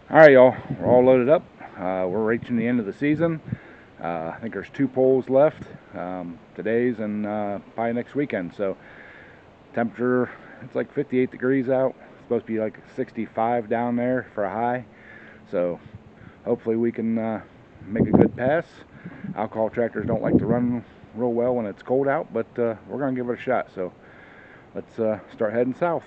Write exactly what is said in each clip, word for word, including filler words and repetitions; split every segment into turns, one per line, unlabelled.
All right, y'all, we're all loaded up. Uh, we're reaching the end of the season. Uh, I think there's two poles left, um, today's and uh, probably next weekend. So temperature, it's like fifty-eight degrees out. It's supposed to be like sixty-five down there for a high. So hopefully we can uh, make a good pass. Alcohol tractors don't like to run real well when it's cold out, but uh, we're gonna give it a shot. So let's uh, start heading south.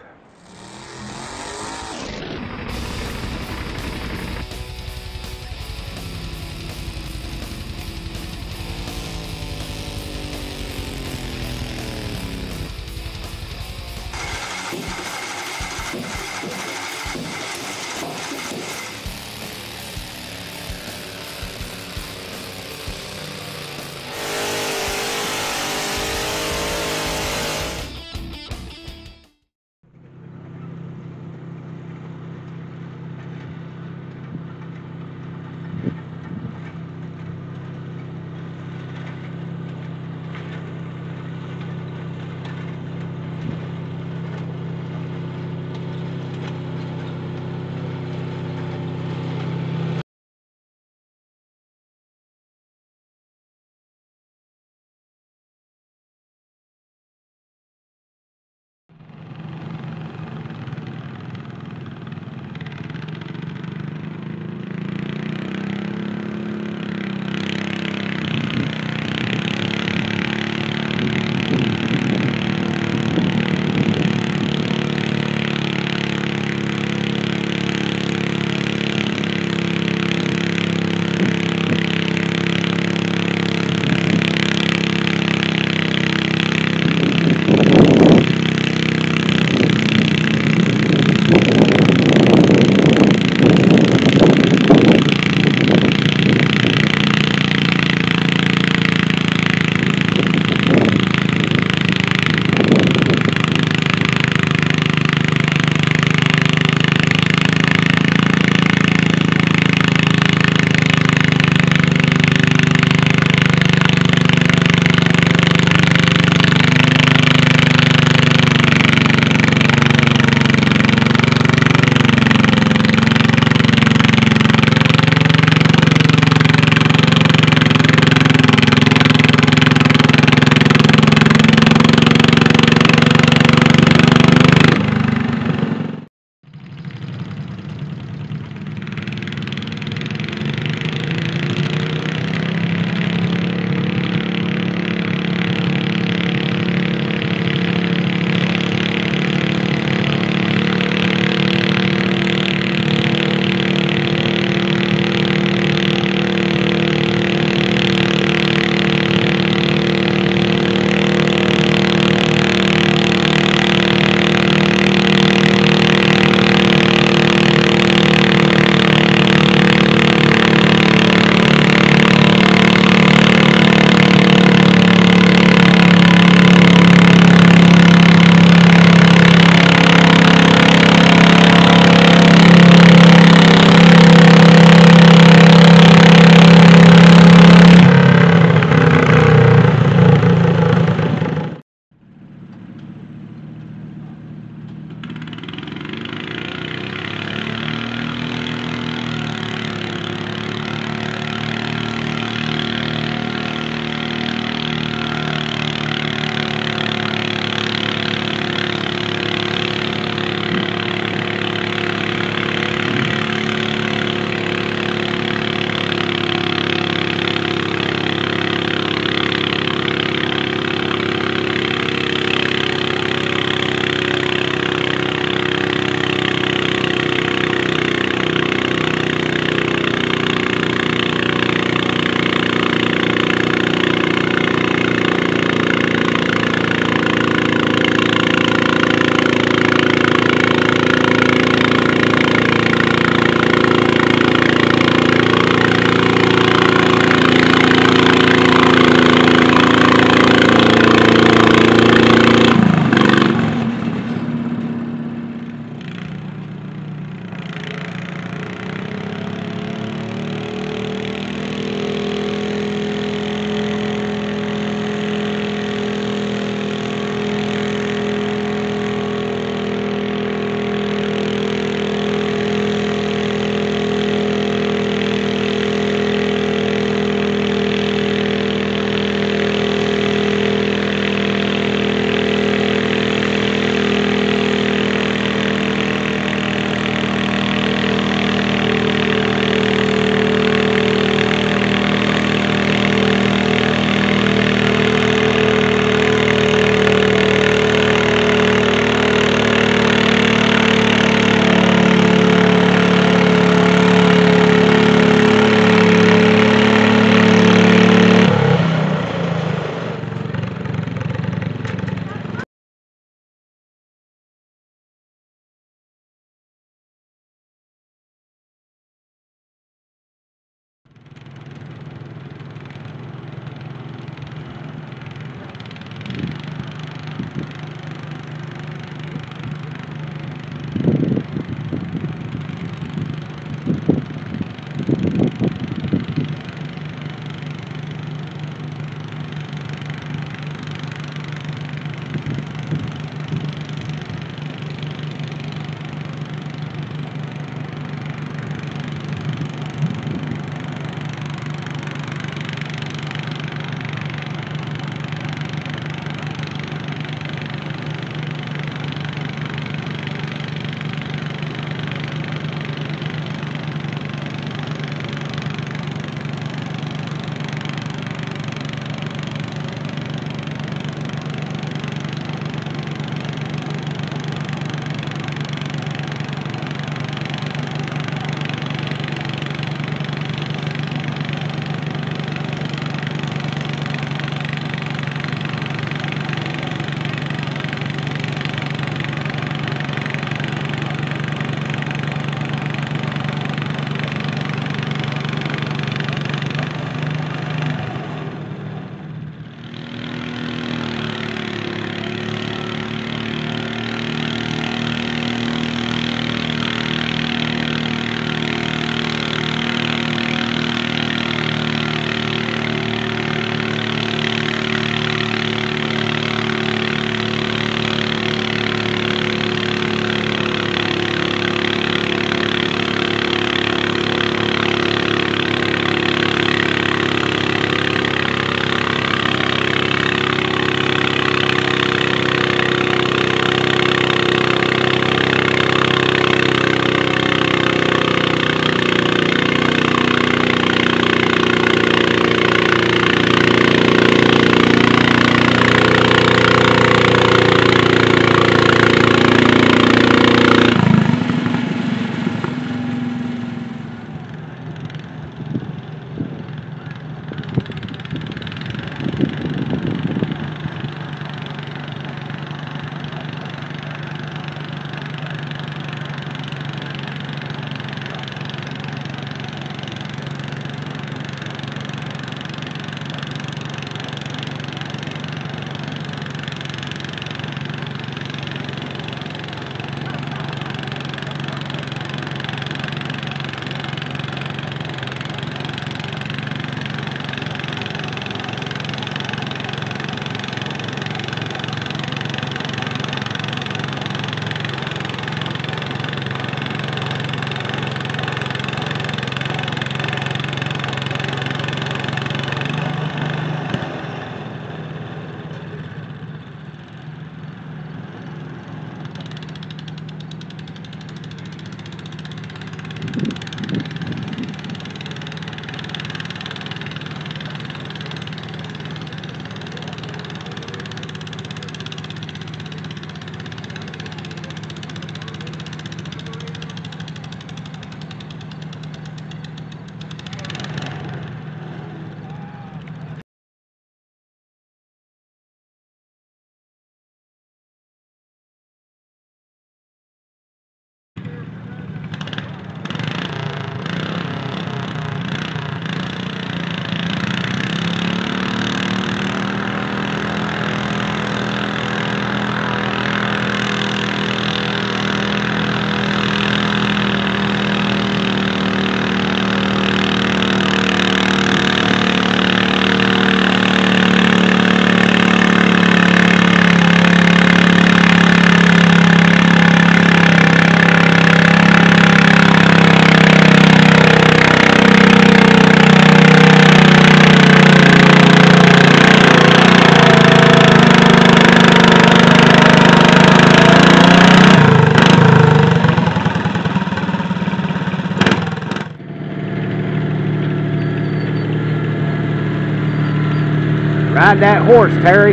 Ride that horse, Terry.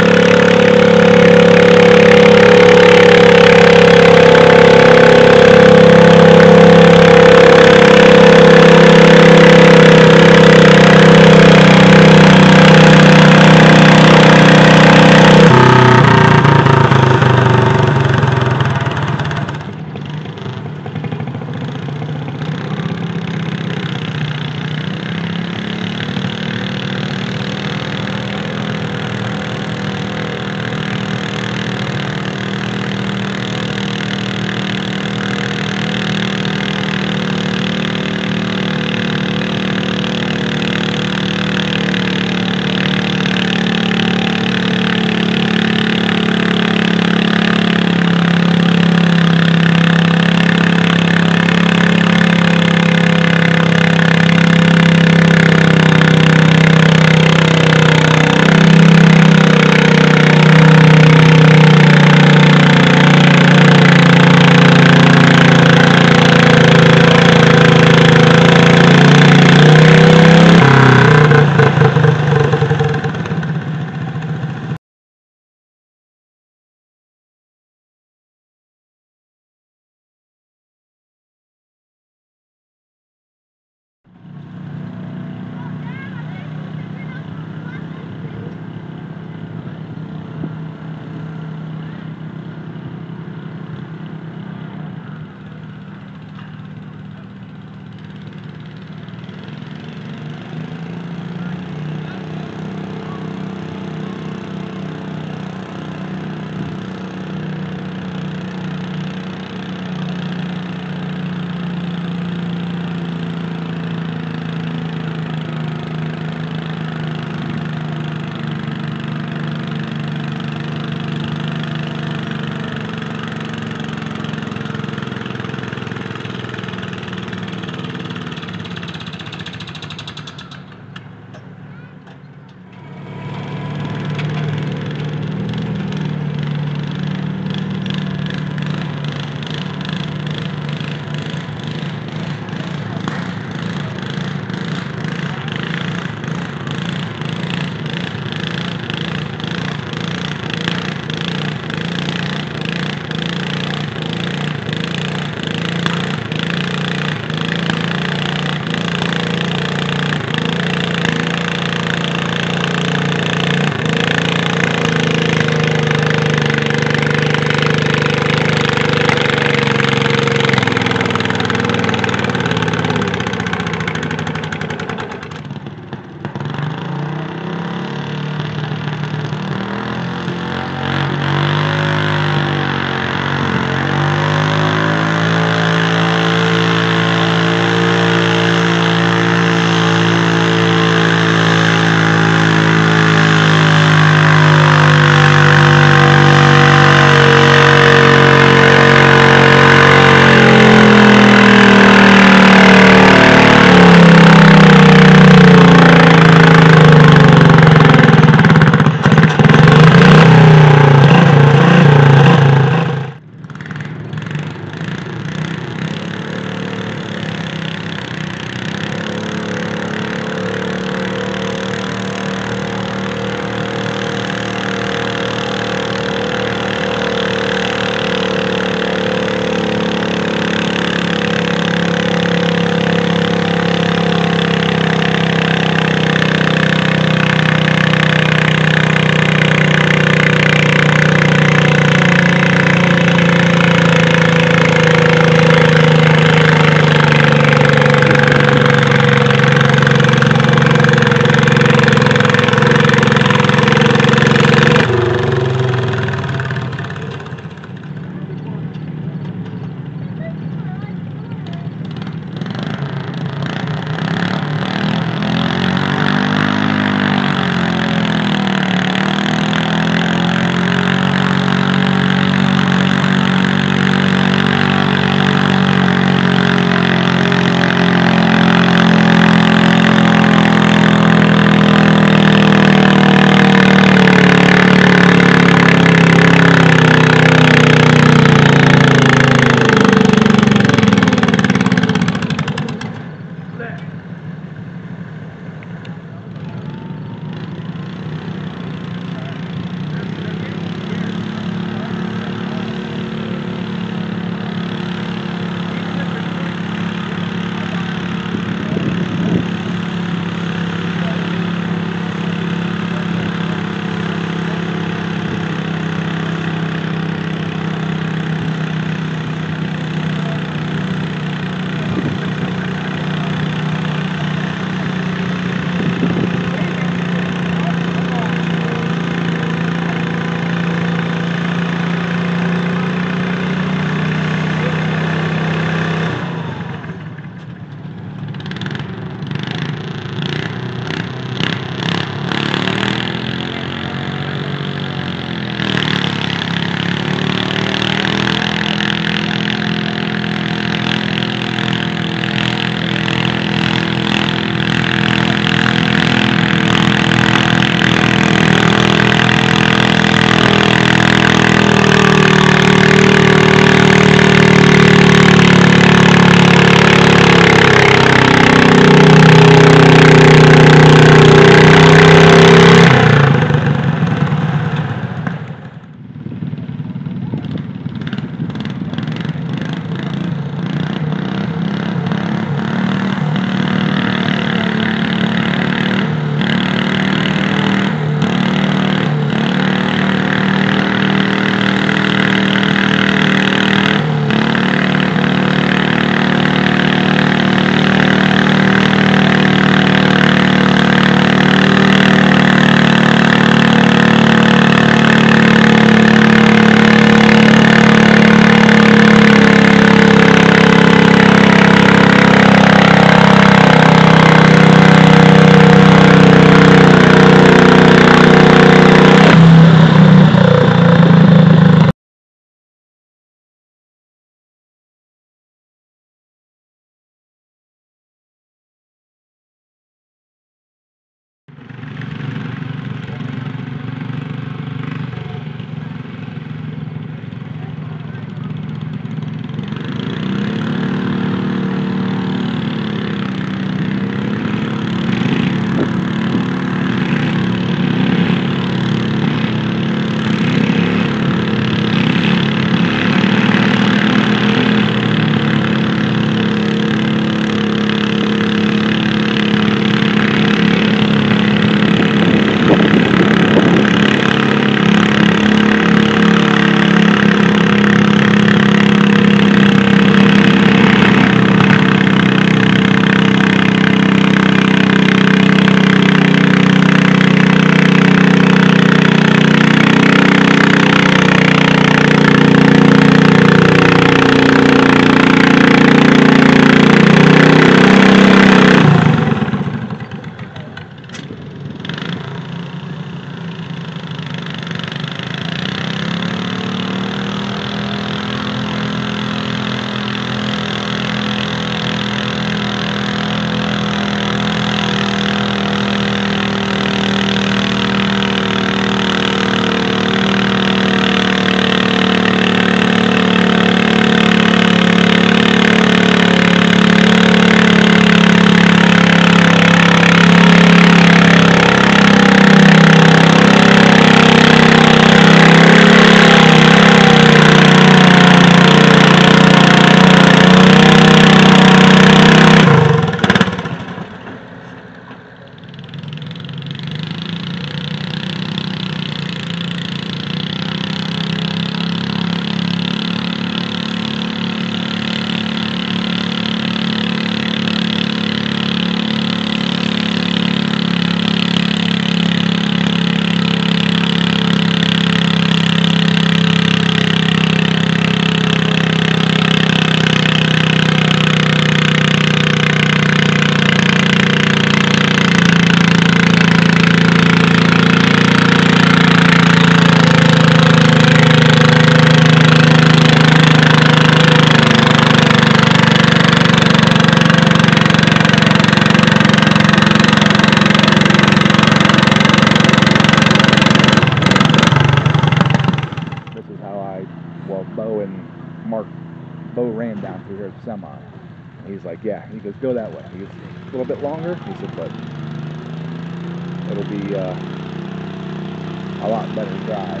Bo and Mark, Bo ran down through here with the semi. And he's like, yeah. He goes, go that way. He goes, a little bit longer. He said, but it'll be uh, a lot better drive.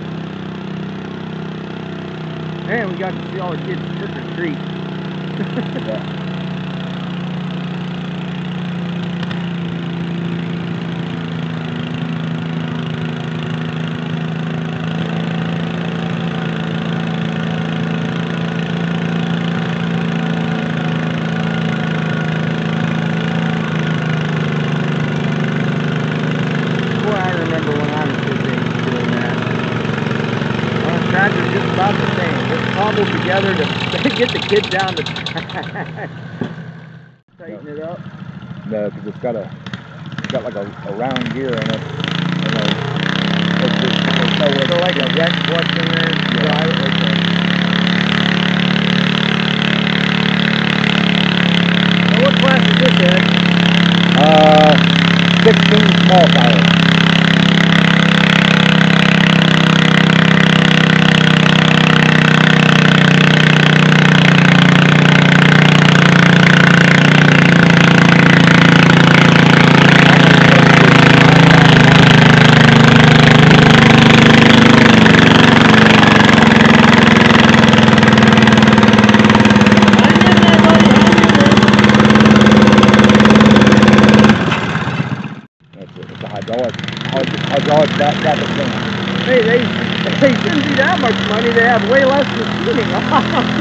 And we got to see all the kids trick or treat.
Yeah.
Just about the same. Just cobble together to get the kid down the track. Tighten
no.
it up.
No, because it's got a, it's got like a, a round gear in it. And then it's just, there's no way.
So like a wet clutch in there.
Yeah.
Drive it like that. So what class is this in?
Uh, sixteen small tires. Hydraulic, hydraulic back cap and thing.
Hey, they, they shouldn't be that much money. They have way less machining on.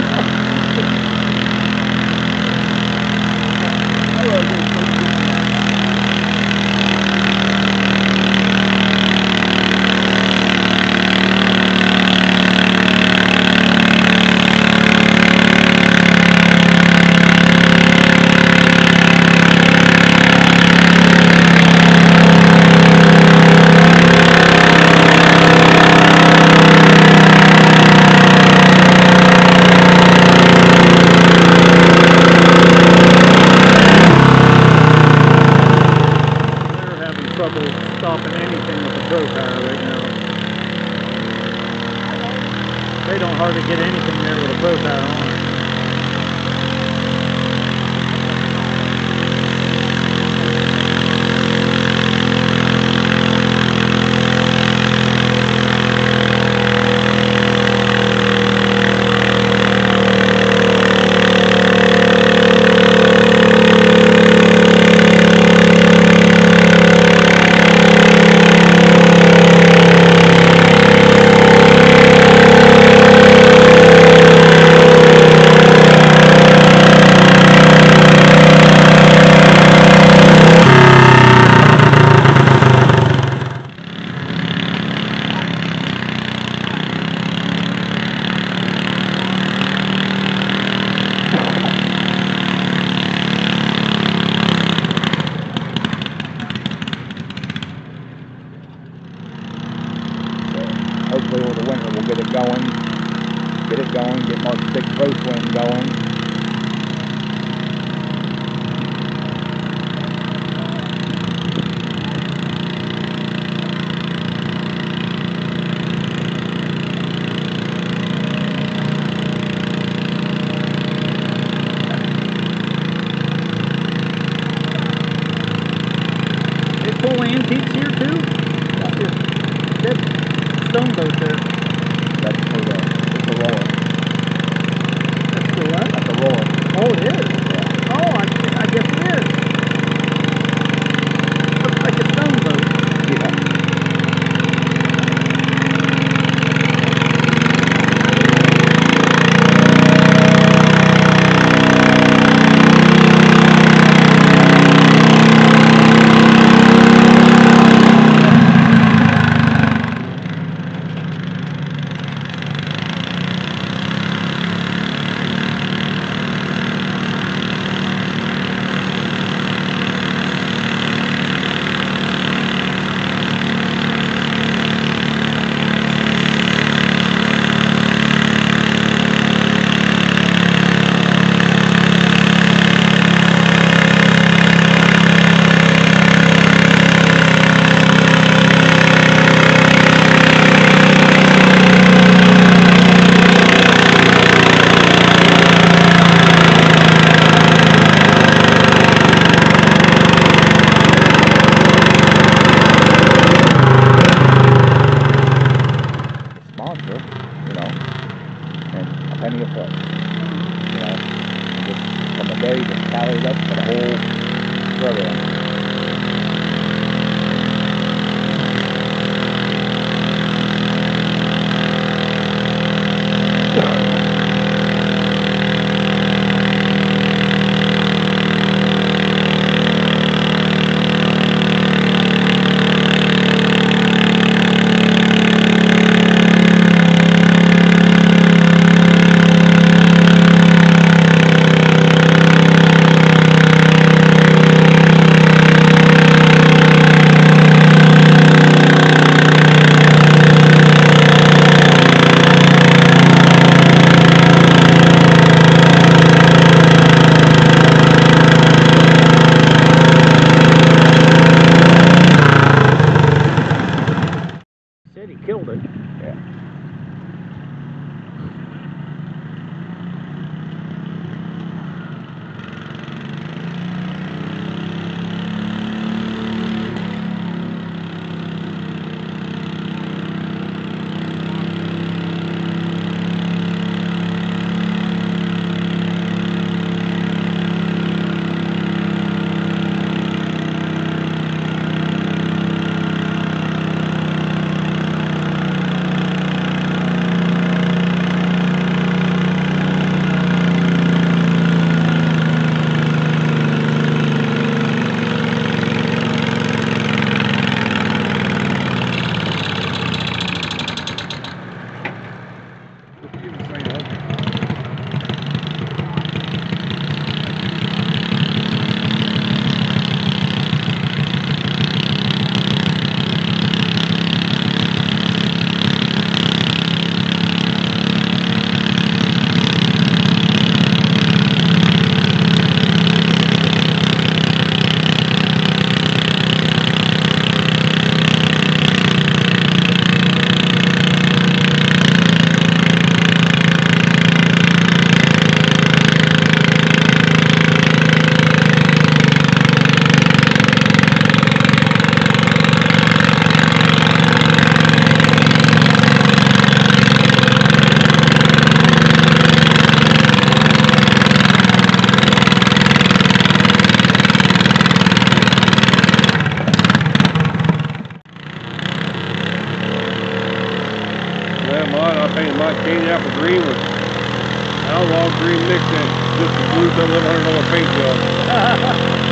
Trouble stopping anything with a pro tire right now. They don't hardly get anything there with a pro tire on it.
Hopefully over the winter we'll get it going, get it going, get Mark's big pro swing going.
They pull antiques here too? That's stone boat there.
That's for the, it's a roller.
That's the what?
penny a foot. You know, just from a day, just tallied up for the whole for everything.
Said he killed it.
Yeah.
I painted my candy apple green with outlaw green mixed in, just to blue some eleven hundred dollar paint job.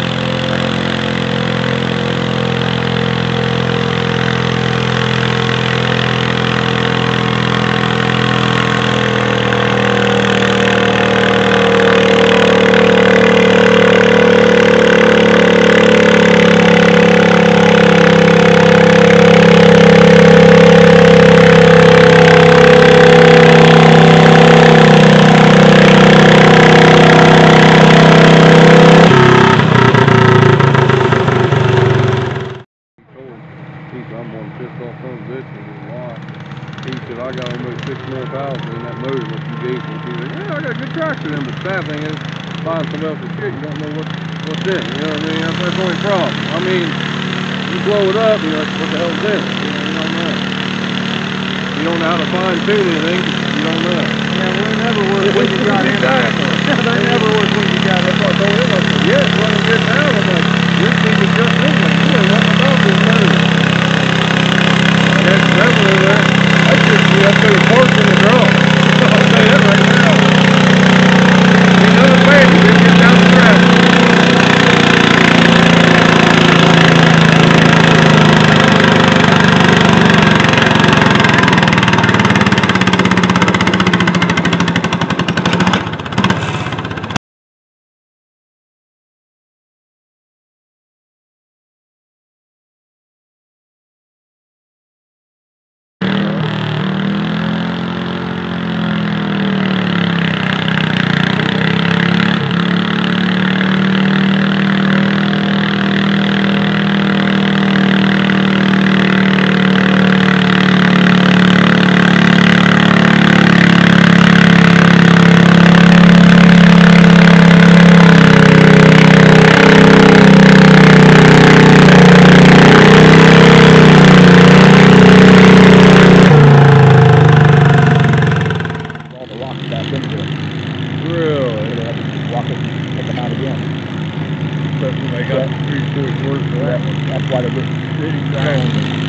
I'm one pissed off son of a bitch and why. He said, I got almost six more thousand in that motor that you gave me. He's like, yeah, I got a good tractor in, but the sad thing is, buying some else's shit, you don't know what, what's in it. You know what I mean? That's, that's the only problem. I mean, you blow it up, you're like, what the hell's in it? You know, you don't know. You don't know how to fine tune anything, you don't know.
Yeah, they're never worth what you got in it. They're never worth what you got in it.
I told him, I said, yeah, it's running good now. I'm like, this thing is just in. Like, you ain't nothing about this motor. That's definitely that. I just see that through the parts in the draw. I'll say that right now. Ain't nothing bad, you just get down the track.
worse for that. That's why they get really strong.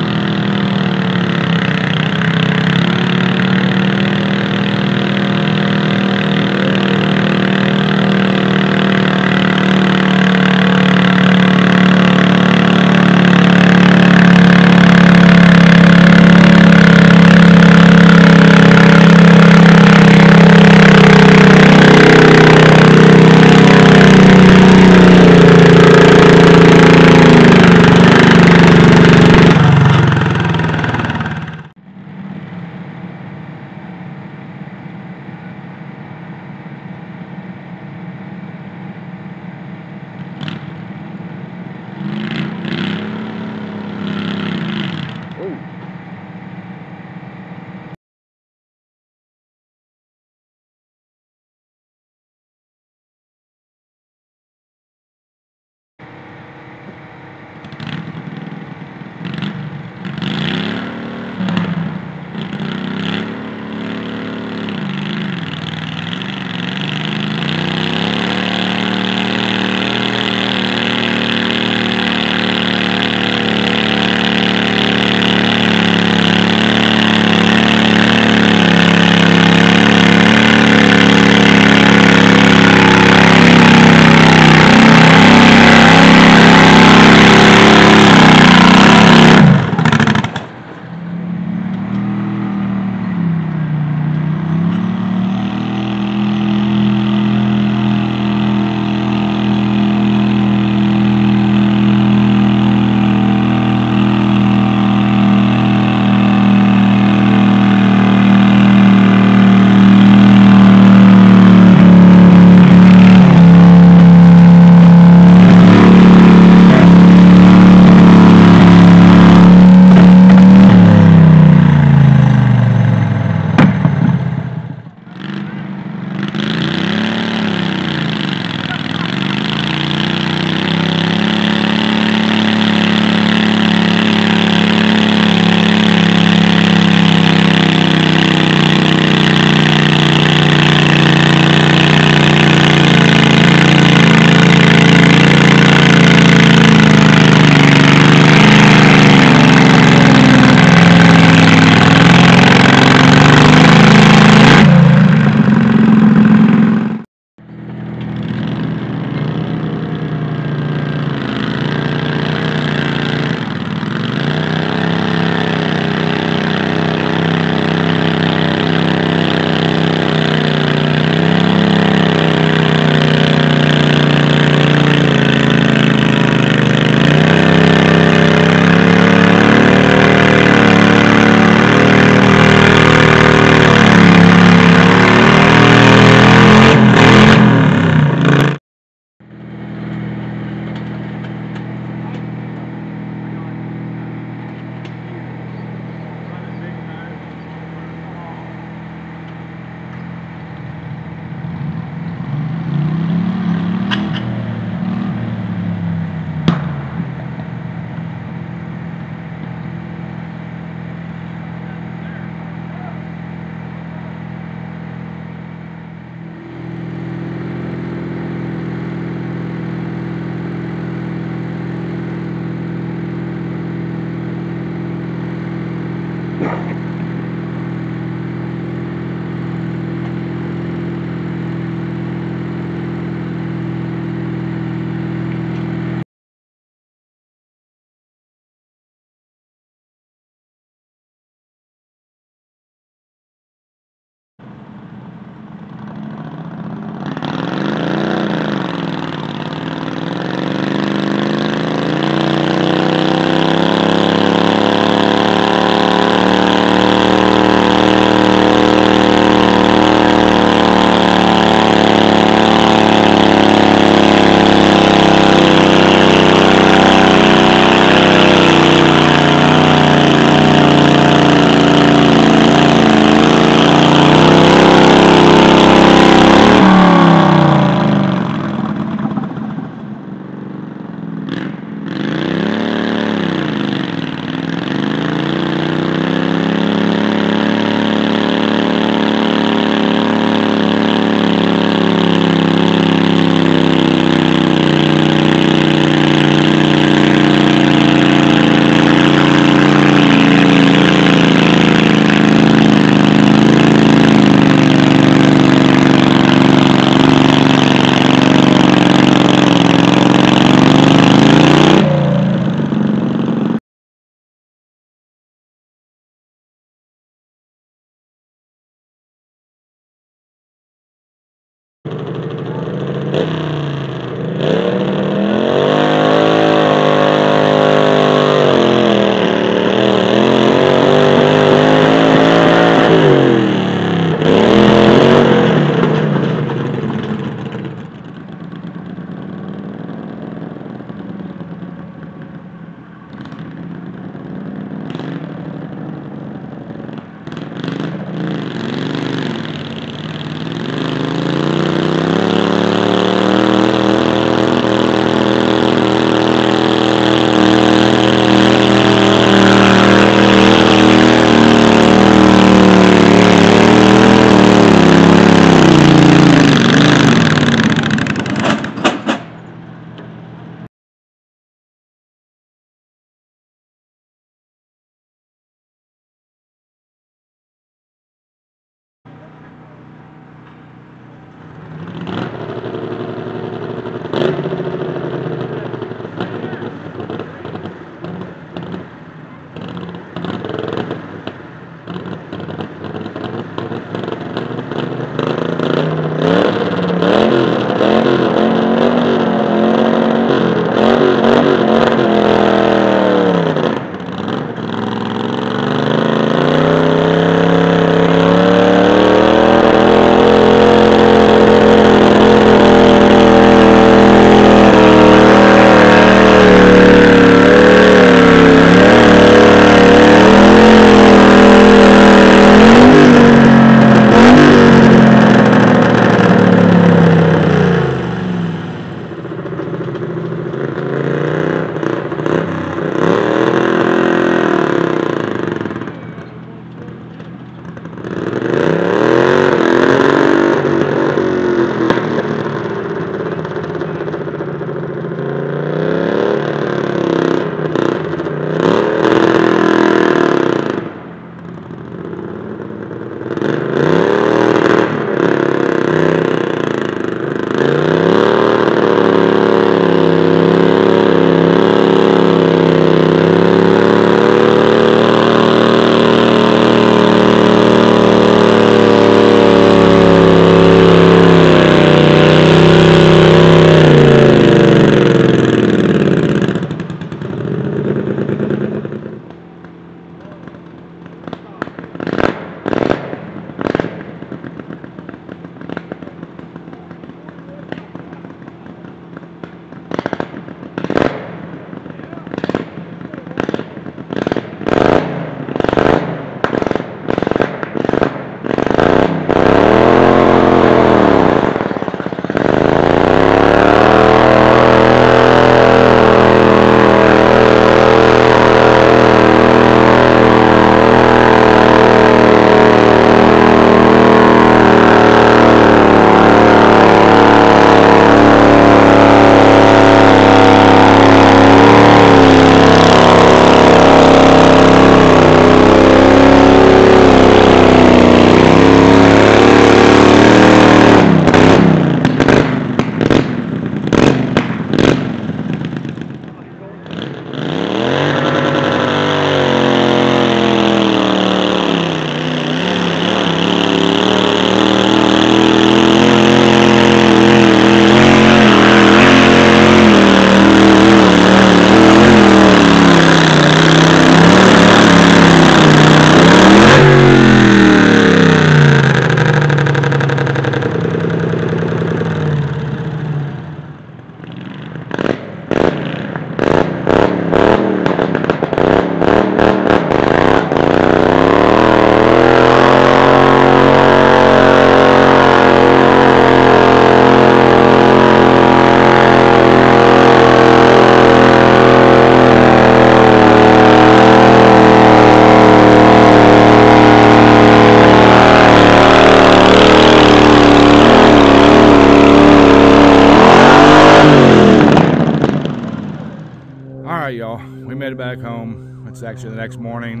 Alright, y'all, we made it back home. It's actually the next morning.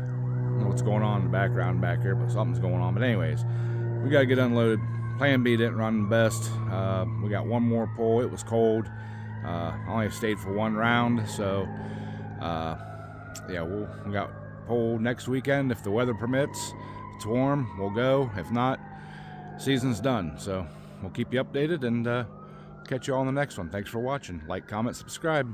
I don't know what's going on in the background back here, but something's going on. But anyways, we got to get unloaded. Plan B didn't run the best. Uh, we got one more pull. It was cold. Uh, only stayed for one round, so uh, yeah, we'll, we got pull next weekend if the weather permits. If it's warm, we'll go. If not, season's done. So we'll keep you updated, and uh, catch you all in the next one. Thanks for watching. Like, comment, subscribe.